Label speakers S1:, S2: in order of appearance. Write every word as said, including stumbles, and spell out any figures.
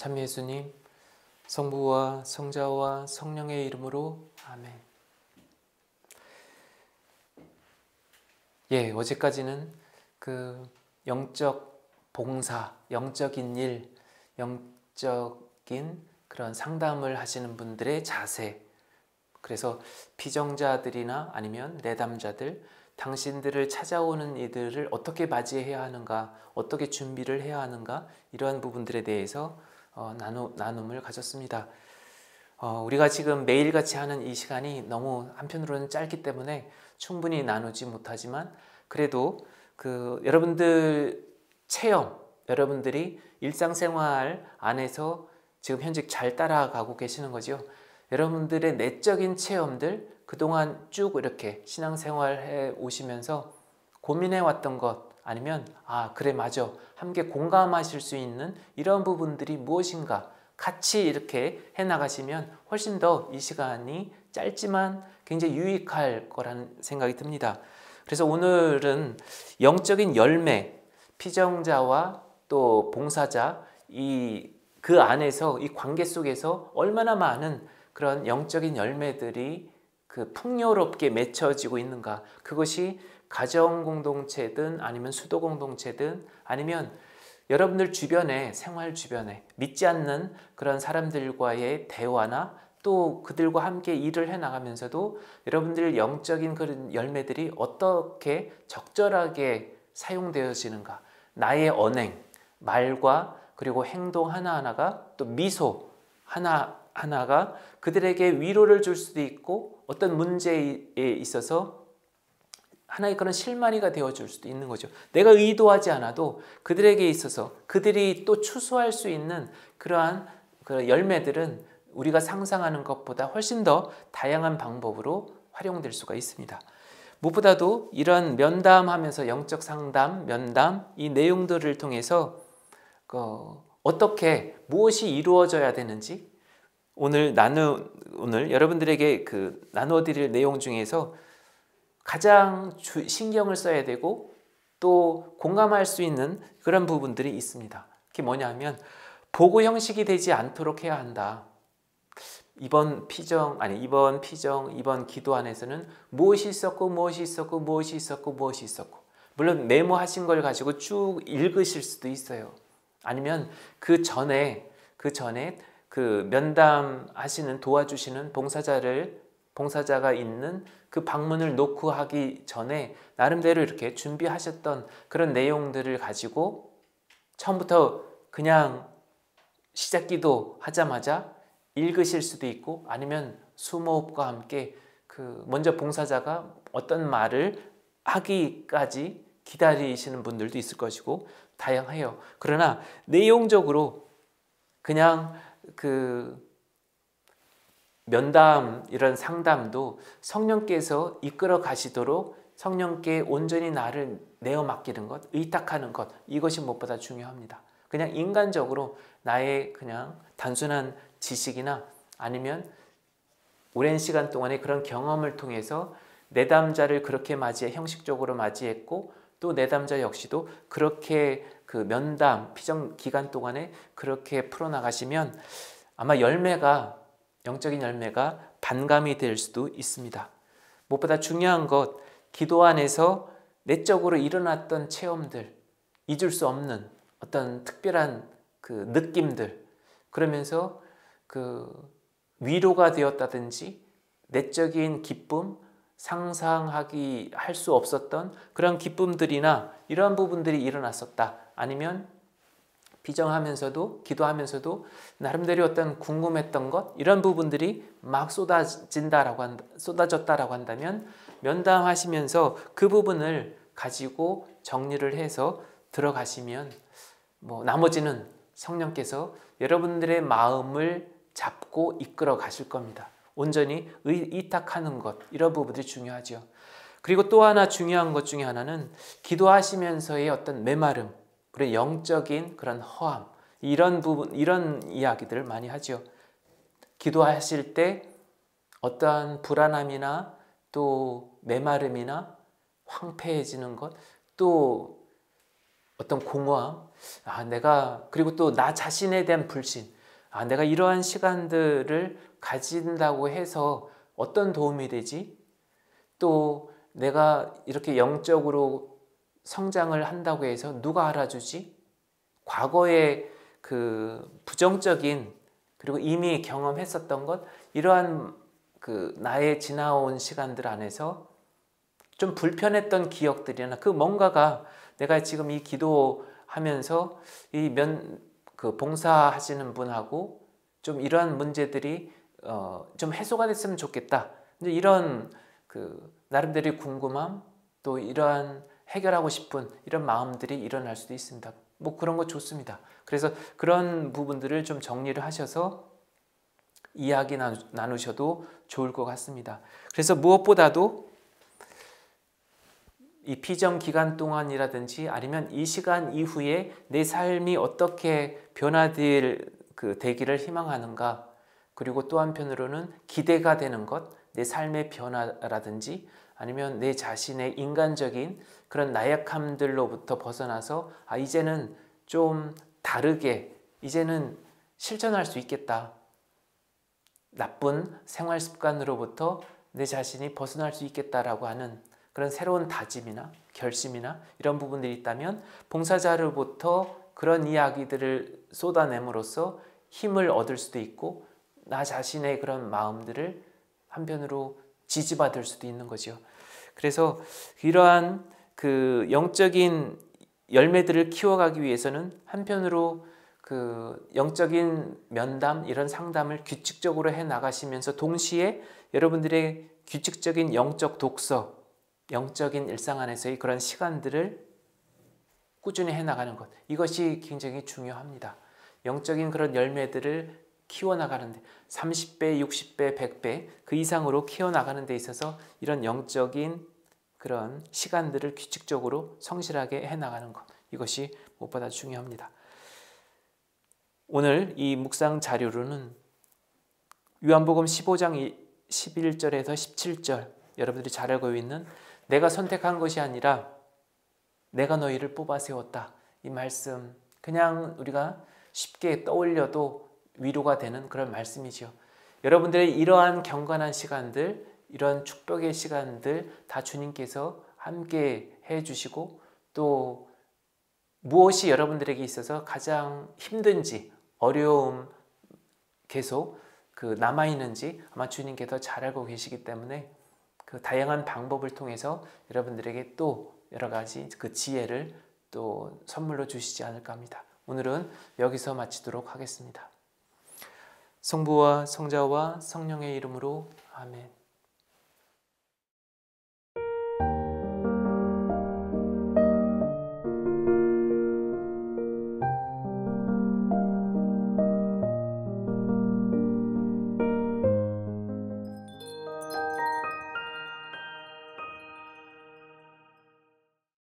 S1: 참 예수님, 성부와 성자와 성령의 이름으로 아멘. 예, 어제까지는 그 영적 봉사, 영적인 일, 영적인 그런 상담을 하시는 분들의 자세, 그래서 피정자들이나 아니면 내담자들, 당신들을 찾아오는 이들을 어떻게 맞이해야 하는가, 어떻게 준비를 해야 하는가, 이러한 부분들에 대해서 어, 나누, 나눔을 가졌습니다. 어, 우리가 지금 매일같이 하는 이 시간이 너무 한편으로는 짧기 때문에 충분히 나누지 못하지만, 그래도 그 여러분들 체험, 여러분들이 일상생활 안에서 지금 현재 잘 따라가고 계시는 거죠. 여러분들의 내적인 체험들, 그동안 쭉 이렇게 신앙생활 해 오시면서 고민해 왔던 것, 아니면 아 그래 맞아, 함께 공감하실 수 있는 이런 부분들이 무엇인가 같이 이렇게 해나가시면 훨씬 더 이 시간이 짧지만 굉장히 유익할 거라는 생각이 듭니다. 그래서 오늘은 영적인 열매, 피정자와 또 봉사자, 이 그 안에서 이 관계 속에서 얼마나 많은 그런 영적인 열매들이 그 풍요롭게 맺혀지고 있는가, 그것이 가정 공동체든 아니면 수도 공동체든 아니면 여러분들 주변에, 생활 주변에 믿지 않는 그런 사람들과의 대화나 또 그들과 함께 일을 해나가면서도 여러분들 영적인 그런 열매들이 어떻게 적절하게 사용되어지는가, 나의 언행, 말과 그리고 행동 하나하나가, 또 미소 하나하나가 그들에게 위로를 줄 수도 있고 어떤 문제에 있어서 하나의 그런 실마리가 되어줄 수도 있는 거죠. 내가 의도하지 않아도 그들에게 있어서 그들이 또 추수할 수 있는 그러한 그 열매들은 우리가 상상하는 것보다 훨씬 더 다양한 방법으로 활용될 수가 있습니다. 무엇보다도 이런 면담하면서 영적 상담, 면담, 이 내용들을 통해서 그 어떻게 무엇이 이루어져야 되는지, 오늘 나누 오늘 여러분들에게 그 나누어 드릴 내용 중에서 가장 주, 신경을 써야 되고 또 공감할 수 있는 그런 부분들이 있습니다. 그게 뭐냐면 보고 형식이 되지 않도록 해야 한다. 이번 피정 아니 이번 피정 이번 기도 안에서는 무엇이 있었고 무엇이 있었고 무엇이 있었고 무엇이 있었고, 물론 메모하신 걸 가지고 쭉 읽으실 수도 있어요. 아니면 그 전에 그 전에 그 면담하시는 도와주시는 봉사자를 봉사자가 있는 그 방문을 놓고 하기 전에 나름대로 이렇게 준비하셨던 그런 내용들을 가지고 처음부터 그냥 시작 기도 하자마자 읽으실 수도 있고, 아니면 수모흡과 함께 그 먼저 봉사자가 어떤 말을 하기까지 기다리시는 분들도 있을 것이고 다양해요. 그러나 내용적으로 그냥 그 면담, 이런 상담도 성령께서 이끌어 가시도록 성령께 온전히 나를 내어 맡기는 것, 의탁하는 것, 이것이 무엇보다 중요합니다. 그냥 인간적으로 나의 그냥 단순한 지식이나 아니면 오랜 시간 동안의 그런 경험을 통해서 내담자를 그렇게 맞이해 형식적으로 맞이했고, 또 내담자 역시도 그렇게 그 면담, 피정 기간 동안에 그렇게 풀어나가시면 아마 열매가, 영적인 열매가 반감이 될 수도 있습니다. 무엇보다 중요한 것, 기도 안에서 내적으로 일어났던 체험들, 잊을 수 없는 어떤 특별한 그 느낌들, 그러면서 그 위로가 되었다든지 내적인 기쁨, 상상하기 할 수 없었던 그런 기쁨들이나 이러한 부분들이 일어났었다. 아니면 비정하면서도 기도하면서도 나름대로 어떤 궁금했던 것, 이런 부분들이 막 쏟아진다라고 한다, 쏟아졌다라고 한다면 면담하시면서 그 부분을 가지고 정리를 해서 들어가시면 뭐 나머지는 성령께서 여러분들의 마음을 잡고 이끌어 가실 겁니다. 온전히 의탁하는 것, 이런 부분들이 중요하죠. 그리고 또 하나 중요한 것 중에 하나는 기도하시면서의 어떤 메마름, 그리고 영적인 그런 허함, 이런 부분, 이런 이야기들을 많이 하죠. 기도하실 때 어떠한 불안함이나 또 메마름이나 황폐해지는 것, 또 어떤 공허함, 아, 내가, 그리고 또 나 자신에 대한 불신, 아, 내가 이러한 시간들을 가진다고 해서 어떤 도움이 되지? 또 내가 이렇게 영적으로 성장을 한다고 해서 누가 알아주지? 과거의 그 부정적인, 그리고 이미 경험했었던 것, 이러한 그 나의 지나온 시간들 안에서 좀 불편했던 기억들이나 그 뭔가가 내가 지금 이 기도하면서 이 면 그 봉사하시는 분하고 좀 이러한 문제들이 어 좀 해소가 됐으면 좋겠다. 이제 이런 그 나름대로의 궁금함, 또 이러한 해결하고 싶은 이런 마음들이 일어날 수도 있습니다. 뭐 그런 거 좋습니다. 그래서 그런 부분들을 좀 정리를 하셔서 이야기 나누셔도 좋을 것 같습니다. 그래서 무엇보다도 이 피정 기간 동안이라든지 아니면 이 시간 이후에 내 삶이 어떻게 변화될 그 되기를 희망하는가, 그리고 또 한편으로는 기대가 되는 것, 내 삶의 변화라든지 아니면 내 자신의 인간적인 그런 나약함들로부터 벗어나서 아 이제는 좀 다르게 이제는 실천할 수 있겠다. 나쁜 생활 습관으로부터 내 자신이 벗어날 수 있겠다라고 하는 그런 새로운 다짐이나 결심이나 이런 부분들이 있다면 봉사자로부터 그런 이야기들을 쏟아냄으로써 힘을 얻을 수도 있고 나 자신의 그런 마음들을 한편으로 지지받을 수도 있는 거죠. 그래서 이러한 그 영적인 열매들을 키워가기 위해서는 한편으로 그 영적인 면담 이런 상담을 규칙적으로 해 나가시면서 동시에 여러분들의 규칙적인 영적 독서, 영적인 일상 안에서의 그런 시간들을 꾸준히 해 나가는 것, 이것이 굉장히 중요합니다. 영적인 그런 열매들을 키워나가는데 삼십 배, 육십 배, 백 배 그 이상으로 키워나가는 데 있어서 이런 영적인 그런 시간들을 규칙적으로 성실하게 해나가는 것, 이것이 무엇보다 중요합니다. 오늘 이 묵상 자료로는 요한복음 십오 장 십일 절에서 십칠 절, 여러분들이 잘 알고 있는 내가 선택한 것이 아니라 내가 너희를 뽑아 세웠다, 이 말씀 그냥 우리가 쉽게 떠올려도 위로가 되는 그런 말씀이죠. 여러분들의 이러한 경건한 시간들, 이런 축복의 시간들 다 주님께서 함께 해주시고 또 무엇이 여러분들에게 있어서 가장 힘든지, 어려움 계속 그 남아있는지 아마 주님께서 잘 알고 계시기 때문에 그 다양한 방법을 통해서 여러분들에게 또 여러 가지 그 지혜를 또 선물로 주시지 않을까 합니다. 오늘은 여기서 마치도록 하겠습니다. 성부와 성자와 성령의 이름으로 아멘.